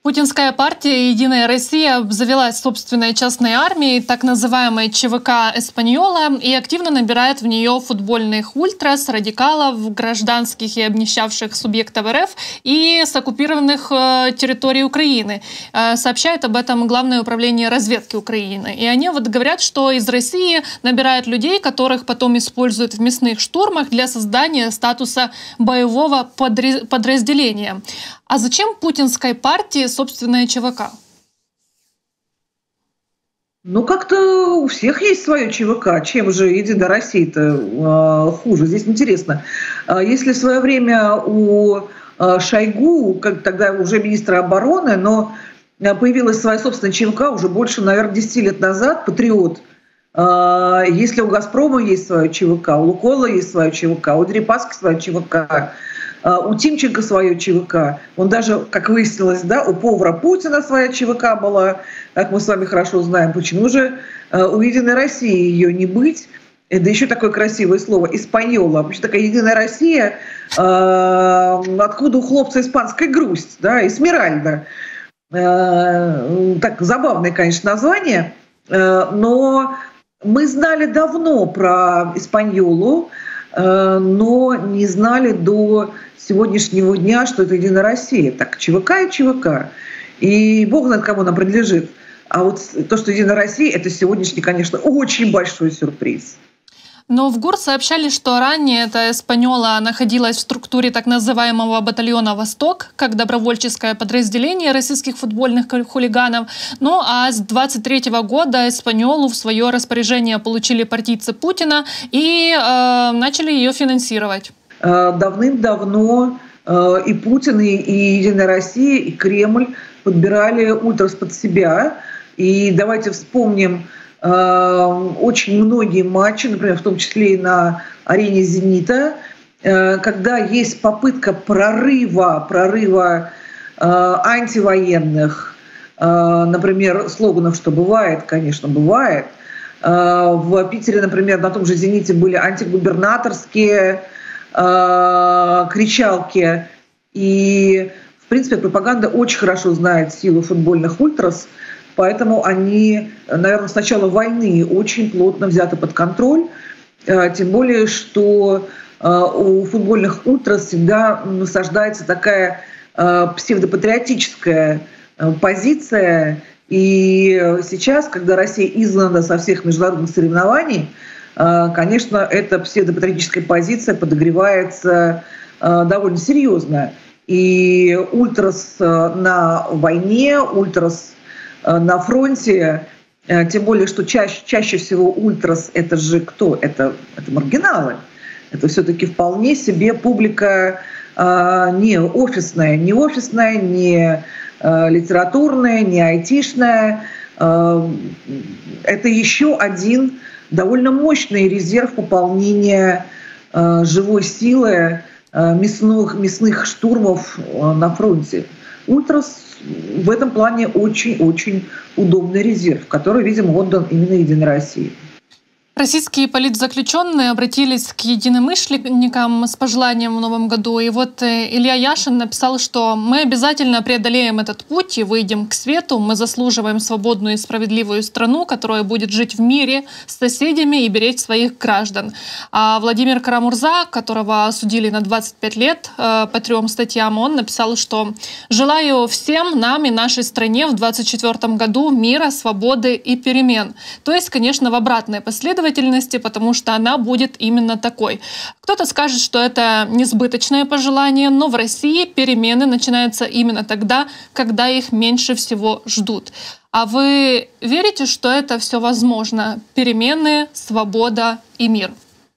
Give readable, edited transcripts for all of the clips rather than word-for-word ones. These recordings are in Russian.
Путинская партия «Единая Россия» обзавелась собственной частной армией, так называемой ЧВК «Эспаньола», и активно набирает в нее футбольных ультрас, радикалов, гражданских и обнищавших субъектов РФ и с оккупированных территорий Украины. Сообщает об этом Главное управление разведки Украины. И они говорят, что из России набирают людей, которых потом используют в мясных штурмах для создания статуса боевого подразделения. А зачем путинской партии собственная ЧВК? Ну, как-то у всех есть свое ЧВК. Чем же «Единая Россия»-то хуже? Здесь интересно. Если в свое время у Шойгу, как тогда уже министра обороны, но появилась своя собственная ЧВК уже больше, наверное, 10 лет назад, «Патриот». Если у «Газпрома» есть свое ЧВК, у «Лукойла» есть свое ЧВК, у «Дерипаски» свое ЧВК, у Тимченко свое ЧВК. Он даже, как выяснилось, да, у повара Путина своя ЧВК была, как мы с вами хорошо знаем. Почему же у «Единой России» ее не быть? Да еще такое красивое слово «Эспаньола». Вообще такая «Единая Россия», откуда у хлопца испанская грусть, да, «Эсмеральда». Так забавное, конечно, название, но мы знали давно про «Эспаньолу», но не знали до сегодняшнего дня, что это «Единая Россия». Так, ЧВК и ЧВК. И бог знает, кому она принадлежит. А вот то, что «Единая Россия», это сегодняшний, конечно, очень большой сюрприз. Но в ГУР сообщали, что ранее эта «Эспаньола» находилась в структуре так называемого батальона «Восток», как добровольческое подразделение российских футбольных хулиганов. Ну а с 23 года «Эспаньолу» в свое распоряжение получили партийцы Путина и начали ее финансировать. Давным-давно и Путин, и «Единая Россия», и Кремль подбирали ультрас под себя. И давайте вспомним очень многие матчи, например, в том числе и на арене «Зенита», когда есть попытка прорыва антивоенных, например, слоганов, что бывает, конечно, бывает. В Питере, например, на том же «Зените» были антигубернаторские кричалки. И, в принципе, пропаганда очень хорошо знает силу футбольных ультрас, поэтому они, наверное, с начала войны очень плотно взяты под контроль. Тем более, что у футбольных ультрас всегда насаждается такая псевдопатриотическая позиция. И сейчас, когда Россия изгнана со всех международных соревнований, конечно, эта псевдопатриотическая позиция подогревается довольно серьезно. И ультрас на войне, ультрас на фронте, тем более, что чаще всего ультрас — это же кто? Это маргиналы. Это все-таки вполне себе публика не офисная, не литературная, не айтишная. Это еще один довольно мощный резерв пополнения живой силы мясных штурмов на фронте. Ультрас в этом плане очень-очень удобный резерв, который, видимо, отдан именно «Единой России». Российские политзаключенные обратились к единомышленникам с пожеланием в новом году. И вот Илья Яшин написал, что мы обязательно преодолеем этот путь и выйдем к свету. Мы заслуживаем свободную и справедливую страну, которая будет жить в мире с соседями и беречь своих граждан. А Владимир Карамурза, которого осудили на 25 лет по 3 статьям, он написал, что «желаю всем нам и нашей стране в 2024 году мира, свободы и перемен». То есть, конечно, в обратной последовательности, потому что она будет именно такой. Кто-то скажет, что это несбыточное пожелание, но в России перемены начинаются именно тогда, когда их меньше всего ждут. А вы верите, что это все возможно? Перемены, свобода и мир?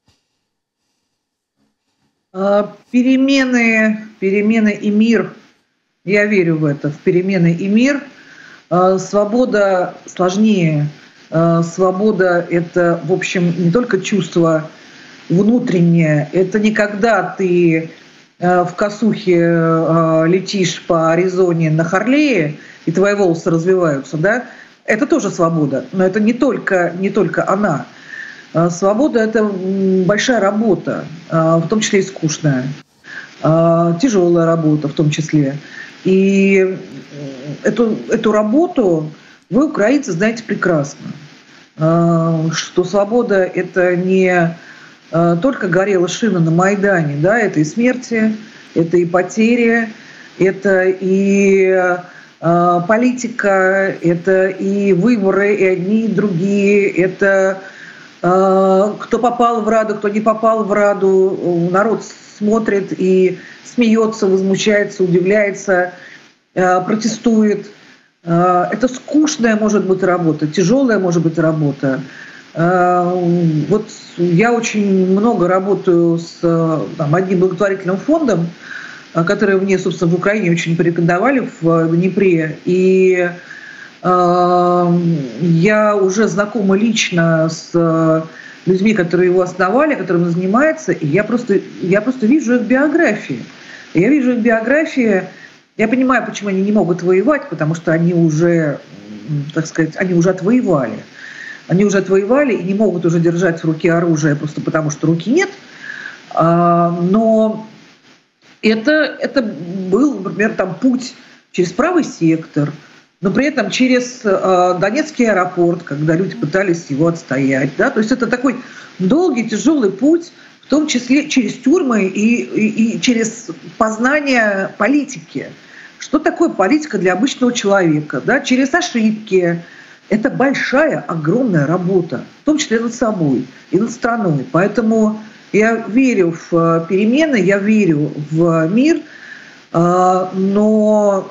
Перемены и мир. Я верю в это, в перемены и мир. Свобода сложнее. Свобода — это, в общем, не только чувство внутреннее, это не когда ты в косухе летишь по Аризоне на Харлее, и твои волосы развиваются, да? Это тоже свобода, но это не только она. Свобода — это большая работа, в том числе и скучная, тяжелая работа в том числе. И эту работу вы, украинцы, знаете прекрасно, что свобода – это не только горела шина на Майдане, да, это и смерти, это и потери, это и политика, это и выборы, и одни, и другие, это кто попал в Раду, кто не попал в Раду, народ смотрит и смеется, возмущается, удивляется, протестует. Это скучная может быть работа, тяжелая может быть работа. Вот я очень много работаю с одним благотворительным фондом, которые мне, собственно, в Украине очень порекомендовали в Днепре. И я уже знакома лично с людьми, которые его основали, которым он занимается, и я просто вижу их биографии. Я вижу их биографии, я понимаю, почему они не могут воевать, потому что они уже, так сказать, они уже отвоевали. Они уже отвоевали и не могут уже держать в руке оружие просто потому, что руки нет. Но это был, например, там путь через правый сектор, но при этом через Донецкий аэропорт, когда люди пытались его отстоять. Да? То есть это такой долгий, тяжелый путь, в том числе через тюрьмы и через познание политики. Что такое политика для обычного человека? Да? Через ошибки. Это большая, огромная работа, в том числе над собой и над страной. Поэтому я верю в перемены, я верю в мир, но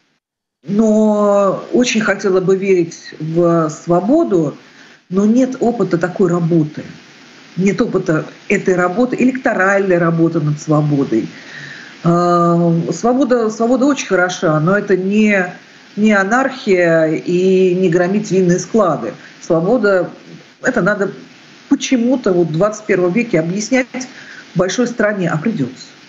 очень хотела бы верить в свободу, но нет опыта такой работы. Нет опыта этой работы, электоральной работы над свободой. Свобода очень хороша, но это не анархия и не громить винные склады. Свобода – это надо почему-то в 21 веке объяснять большой стране, а придется.